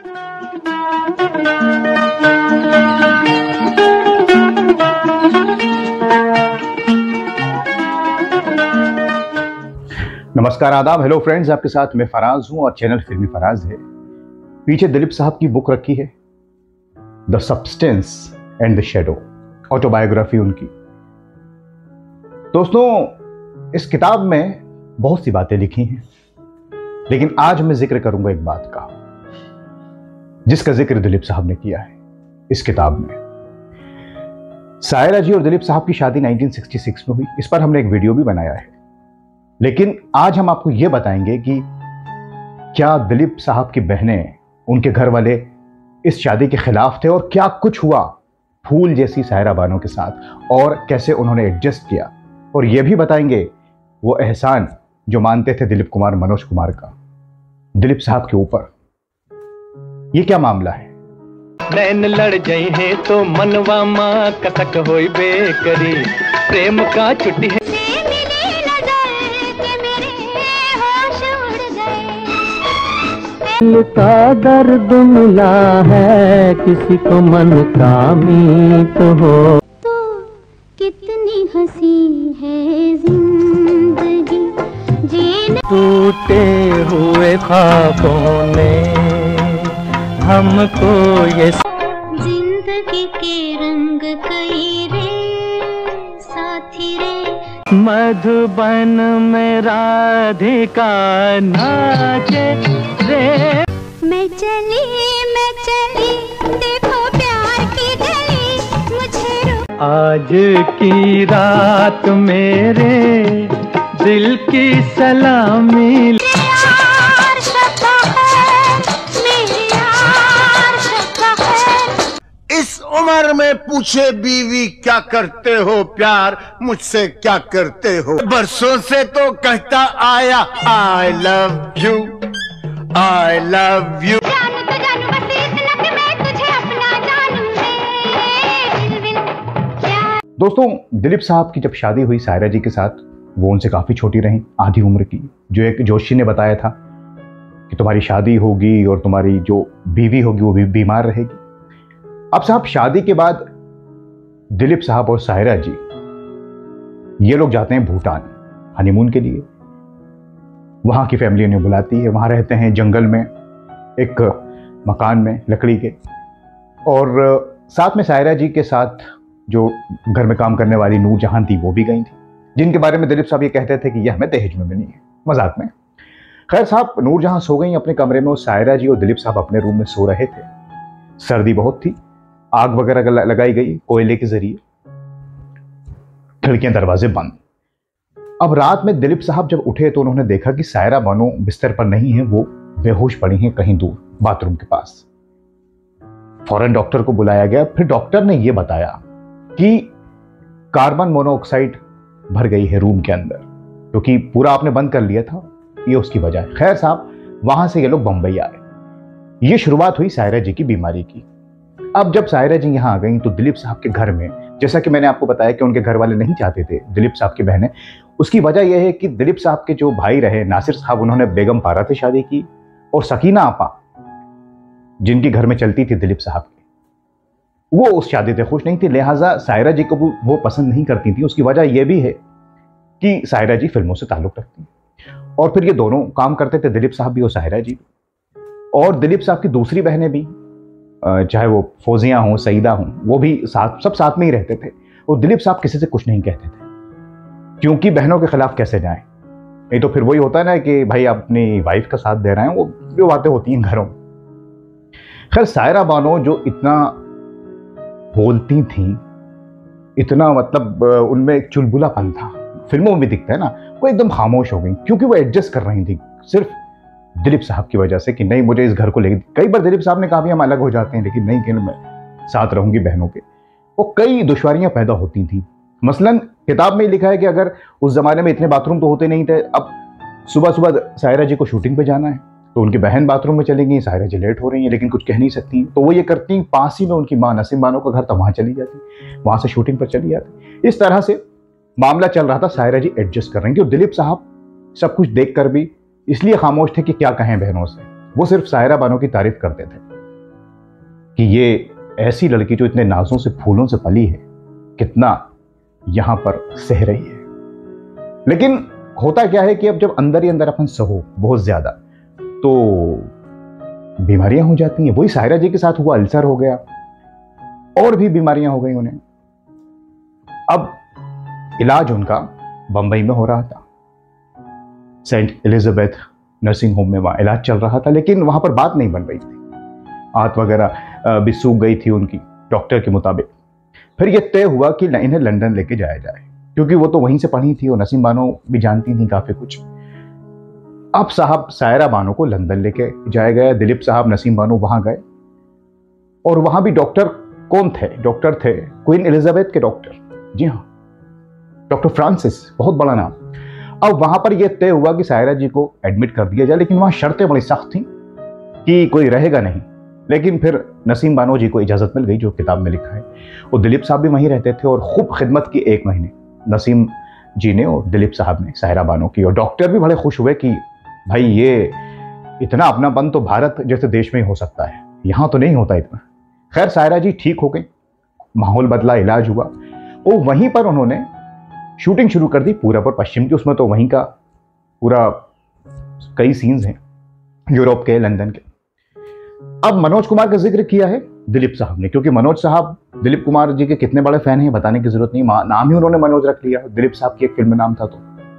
नमस्कार, आदाब, hello friends. आपके साथ मैं फराज हूं और चैनल फिल्मी फराज है। पीछे दिलीप साहब की बुक रखी है, the substance and the shadow, autobiography उनकी। दोस्तों, इस किताब में बहुत सी बातें लिखी हैं, लेकिन आज मैं जिक्र करूंगा एक बात का, जिसका जिक्र दिलीप साहब ने किया है इस किताब में। सायरा जी और दिलीप साहब की शादी 1966 में हुई। इस पर हमने एक वीडियो भी बनाया है, लेकिन आज हम आपको यह बताएंगे कि क्या दिलीप साहब की बहनें, उनके घर वाले इस शादी के खिलाफ थे और क्या कुछ हुआ फूल जैसी सायरा बानो के साथ और कैसे उन्होंने एडजस्ट किया। और यह भी बताएंगे वो एहसान जो मानते थे दिलीप कुमार मनोज कुमार का दिलीप साहब के ऊपर। ये क्या मामला है? नैन लड़ जाई है तो मनवा मां कथक होई बेकरी, प्रेम का छुट्टी है। का दर्द मिला है किसी को मन का मीत हो। तो कितनी हंसी है जिंदगी जीने। टूटे हुए ख्वाबों ने हमको ये जिंदगी के रंग कई रे साथी रे। मधुबन में राधिका नाचे रे। मैं चली देखो प्यार की गली मुझे आज की रात मेरे दिल की सलामी। इस उम्र में पूछे बीवी क्या करते हो प्यार, मुझसे क्या करते हो। बरसों से तो कहता आया I love you, I love you. जानू तो जानू बस इतना कि मैं तुझे अपना जानूं रे। दोस्तों, दिलीप साहब की जब शादी हुई सायरा जी के साथ, वो उनसे काफ़ी छोटी रहीं, आधी उम्र की। जो एक जोशी ने बताया था कि तुम्हारी शादी होगी और तुम्हारी जो बीवी होगी वो भी बीमार रहेगी। अब साहब, शादी के बाद दिलीप साहब और सायरा जी ये लोग जाते हैं भूटान हनीमून के लिए। वहाँ की फैमिली उन्हें बुलाती है, वहाँ रहते हैं जंगल में एक मकान में लकड़ी के। और साथ में सायरा जी के साथ जो घर में काम करने वाली नूर जहां थी वो भी गई थी, जिनके बारे में दिलीप साहब ये कहते थे कि यह हमें दहेज में मिली है, मजाक में। खैर साहब, नूर जहां सो गई अपने कमरे में और सायरा जी और दिलीप साहब अपने रूम में सो रहे थे। सर्दी बहुत थी, आग वगैरह लगाई गई कोयले के जरिए, खिड़कियां दरवाजे बंद। अब रात में दिलीप साहब जब उठे तो उन्होंने देखा कि सायरा बानो बिस्तर पर नहीं है, वो बेहोश पड़ी हैं कहीं दूर बाथरूम के पास। फौरन डॉक्टर को बुलाया गया। फिर डॉक्टर ने यह बताया कि कार्बन मोनोऑक्साइड भर गई है रूम के अंदर, क्योंकि पूरा आपने बंद कर लिया था, ये उसकी वजह है। खैर साहब, वहां से ये लोग बंबई आए। ये शुरुआत हुई सायरा जी की बीमारी की। अब जब सायरा जी यहां आ गई तो दिलीप साहब के घर में, जैसा कि मैंने आपको बताया कि उनके घर वाले नहीं चाहते थे दिलीप साहब की बहनें, उसकी वजह यह है कि दिलीप साहब के जो भाई रहे नासिर साहब, उन्होंने बेगम पारा से शादी की और सकीना आपा, जिनकी घर में चलती थी दिलीप साहब की, वो उस शादी से खुश नहीं थी। लिहाजा सायरा जी को वो पसंद नहीं करती थी। उसकी वजह यह भी है कि सायरा जी फिल्मों से ताल्लुक रखती, और फिर ये दोनों काम करते थे, दिलीप साहब भी और सायरा जी। और दिलीप साहब की दूसरी बहनें भी, चाहे वो फौजिया हों, सईदा हों, वो भी सब साथ में ही रहते थे। और दिलीप साहब किसी से कुछ नहीं कहते थे, क्योंकि बहनों के खिलाफ कैसे जाएं। नहीं तो फिर वही होता है ना कि भाई आप अपनी वाइफ का साथ दे रहे हैं, वो जो बातें होती हैं घरों में। खैर, सायरा बानो जो इतना बोलती थी, इतना मतलब उनमें एक चुलबुलापन था, फिल्मों में भी दिखता है ना, वो एकदम खामोश हो गई, क्योंकि वो एडजस्ट कर रही थी सिर्फ दिलीप साहब की वजह से कि नहीं, मुझे इस घर को लेकर। कई बार दिलीप साहब ने कहा भी हम अलग हो जाते हैं, लेकिन नहीं, कि मैं साथ रहूंगी बहनों के। वो कई दुश्वारियां पैदा होती थी। मसलन किताब में लिखा है कि अगर उस जमाने में इतने बाथरूम तो होते नहीं थे, अब सुबह सुबह सायरा जी को शूटिंग पे जाना है तो उनकी बहन बाथरूम में चली गई, सायरा जी लेट हो रही है लेकिन कुछ कह नहीं सकती, तो वो ये करती, पास ही में उनकी माँ नसीम बानो का घर था, वहां चली जाती, वहां से शूटिंग पर चली जाती। इस तरह से मामला चल रहा था। सायरा जी एडजस्ट कर रही थी और दिलीप साहब सब कुछ देखकर भी इसलिए खामोश थे कि क्या कहें बहनों से। वो सिर्फ सायरा बानो की तारीफ करते थे। कि ये ऐसी लड़की जो इतने नाजों से फूलों से पली है कितना यहां पर सह रही है। लेकिन होता क्या है कि अब जब अंदर ही अंदर अपन सहो बहुत ज्यादा तो बीमारियां हो जाती हैं। वही सायरा जी के साथ हुआ, अल्सर हो गया और भी बीमारियां हो गई उन्हें। अब इलाज उनका बंबई में हो रहा था, सेंट एलिजाबेथ नर्सिंग होम में वहां इलाज चल रहा था, लेकिन वहां पर बात नहीं बन रही थी। आंत वगैरह भी सूख गई थी उनकी डॉक्टर के मुताबिक। फिर यह तय हुआ कि इन्हें लंदन लेके जाया जाए, क्योंकि वो तो वहीं से पढ़ी थी और नसीम बानो भी जानती थी काफी कुछ। अब साहब सायरा बानो को लंदन लेके जाया गया। दिलीप साहब, नसीम बानो वहां गए और वहां भी डॉक्टर कौन थे? डॉक्टर थे क्वीन एलिजाबेथ के डॉक्टर, जी हाँ, डॉक्टर फ्रांसिस, बहुत बड़ा नाम। अब वहां पर यह तय हुआ कि सायरा जी को एडमिट कर दिया जाए, लेकिन वहां शर्तें बड़ी सख्त थी कि कोई रहेगा नहीं। लेकिन फिर नसीम बानो जी को इजाजत मिल गई, जो किताब में लिखा है। और दिलीप साहब भी वहीं रहते थे और खूब खिदमत की 1 महीने नसीम जी ने और दिलीप साहब ने सायरा बानो की। और डॉक्टर भी बड़े खुश हुए कि भाई ये इतना अपनापन तो भारत जैसे देश में ही हो सकता है, यहां तो नहीं होता इतना। खैर सायरा जी ठीक हो गई, माहौल बदला, इलाज हुआ और वहीं पर उन्होंने शूटिंग शुरू कर दी पूरब और पश्चिम की। उसमें तो वहीं का पूरा कई सीन्स हैं, यूरोप के, लंदन के। अब मनोज कुमार का जिक्र किया है दिलीप साहब ने, क्योंकि मनोज साहब दिलीप कुमार जी के कितने बड़े फैन हैं बताने की जरूरत नहीं, नाम ही उन्होंने मनोज रख लिया, दिलीप साहब की एक फिल्म में नाम था। तो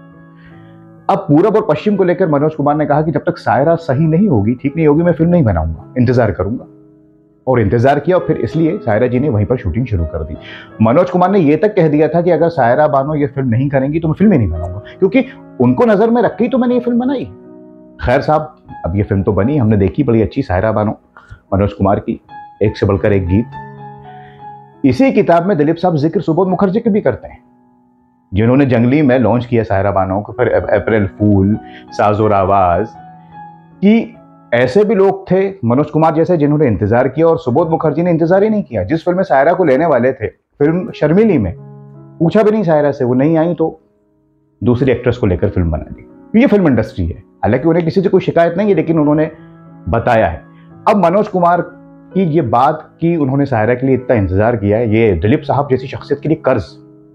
अब पूरब और पश्चिम को लेकर मनोज कुमार ने कहा कि जब तक सायरा सही नहीं होगी, ठीक नहीं होगी, मैं फिल्म नहीं बनाऊंगा, इंतजार करूंगा। और इंतजार किया और फिर इसलिए सायरा जी ने वहीं पर शूटिंग शुरू कर दी। मनोज कुमार ने यह तक कह दिया था कि अगर सायरा बानो ये फिल्म नहीं करेंगी तो मैं फिल्म ही नहीं बनाऊंगा, क्योंकि उनको नजर में रख के तो मैंने ये फिल्म बनाई। खैर साहब, अब ये फिल्म तो बनी, हमने देखी, बड़ी अच्छी सायरा बानो, मनोज कुमार की, एक से बढ़कर एक गीत। इसी किताब में दिलीप साहब जिक्र सुबोध मुखर्जी के भी करते हैं, जिन्होंने जंगली में लॉन्च किया सायरा बानो को, फिर अप्रैल फूल, साज और आवाज की। ऐसे भी लोग थे मनोज कुमार जैसे जिन्होंने इंतजार किया, और सुबोध मुखर्जी ने इंतजार ही नहीं किया। जिस फिल्म में सायरा को लेने वाले थे, फिल्म शर्मिली में, पूछा भी नहीं सायरा से, वो नहीं आई तो दूसरी एक्ट्रेस को लेकर फिल्म बना दी। ये फिल्म इंडस्ट्री है, हालांकि उन्हें किसी से कोई शिकायत नहीं है, लेकिन उन्होंने बताया है। अब मनोज कुमार की ये बात कि उन्होंने सायरा के लिए इतना इंतजार किया है, ये दिलीप साहब जैसी शख्सियत के लिए कर्ज।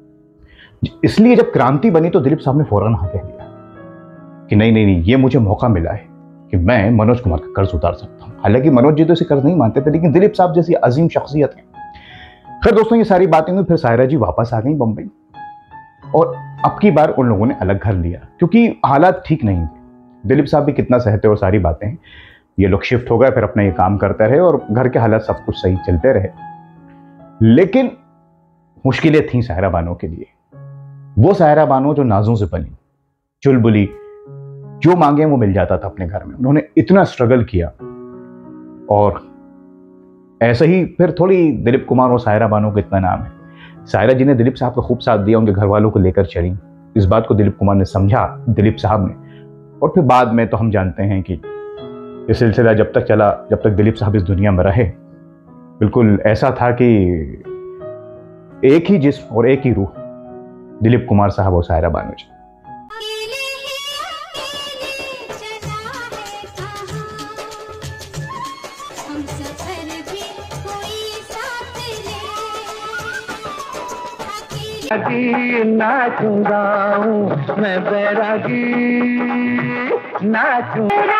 इसलिए जब क्रांति बनी तो दिलीप साहब ने फौरन हाँ कह दिया कि नहीं नहीं नहीं, ये मुझे मौका मिला है कि मैं मनोज कुमार का कर्ज उतार सकता हूं। हालांकि मनोज जी तो इसे कर्ज नहीं मानते थे, लेकिन दिलीप साहब जैसी अजीम शख्सियत है। फिर दोस्तों ये सारी बातें हुई, फिर सायरा जी वापस आ गई बंबई, और अब की बार उन लोगों ने अलग घर लिया, क्योंकि हालात ठीक नहीं थे। दिलीप साहब भी कितना सहते और सारी बातें, ये लोग शिफ्ट हो गए, फिर अपना ये काम करते रहे और घर के हालात सब कुछ सही चलते रहे। लेकिन मुश्किलें थीं सायरा बानो के लिए। वो सायरा बानो जो नाजों से पली, चुलबुली, जो मांगे वो मिल जाता था अपने घर में। उन्होंने इतना स्ट्रगल किया, और ऐसे ही फिर थोड़ी दिलीप कुमार और सायरा बानो का इतना नाम है। सायरा जी ने दिलीप साहब का खूब साथ दिया, उनके घर वालों को लेकर चली। इस बात को दिलीप कुमार ने समझा, दिलीप साहब ने, और फिर बाद में तो हम जानते हैं कि ये सिलसिला जब तक चला, जब तक दिलीप साहब इस दुनिया में रहे, बिल्कुल ऐसा था कि एक ही जिस्म और एक ही रूह, दिलीप कुमार साहब और सायरा बानो जी। नाचूंगा मैं बैरागी, नाचूंगा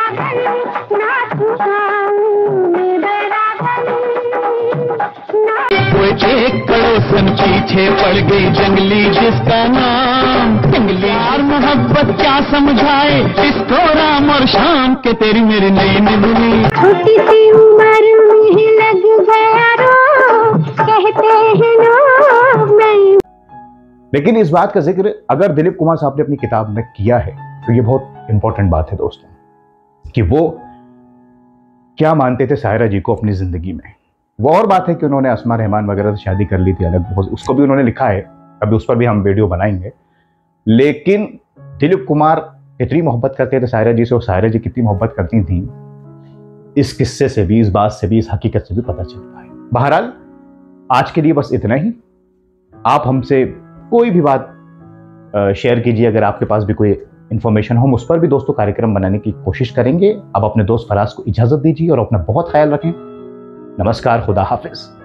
कोई एक पड़ोसन पीछे पड़ गई जंगली, जिसका नाम जंगली। और मोहब्बत क्या समझाए इसको राम और शाम के, तेरी मेरी नई निगली। छोटी सी उम्र में लग गया रो, कहते हैं नो मैं। लेकिन इस बात का जिक्र अगर दिलीप कुमार साहब ने अपनी किताब में किया है तो ये बहुत इंपॉर्टेंट बात है दोस्तों, कि वो क्या मानते थे सायरा जी को अपनी जिंदगी में। वो और बात है कि उन्होंने अस्मा रहमान वगैरह से शादी कर ली थी अलग, उसको भी उन्होंने लिखा है, अभी उस पर भी हम वीडियो बनाएंगे। लेकिन दिलीप कुमार इतनी मोहब्बत करते थे सायरा जी से, और सायरा जी कितनी मोहब्बत करती थी, इस किस्से से भी, इस बात से भी, इस हकीकत से भी पता चलता है। बहरहाल आज के लिए बस इतना ही। आप हमसे कोई भी बात शेयर कीजिए, अगर आपके पास भी कोई इन्फॉर्मेशन हो, उस पर भी दोस्तों कार्यक्रम बनाने की कोशिश करेंगे। अब अपने दोस्त फराज को इजाजत दीजिए और अपना बहुत ख्याल रखें। नमस्कार, खुदा हाफिज।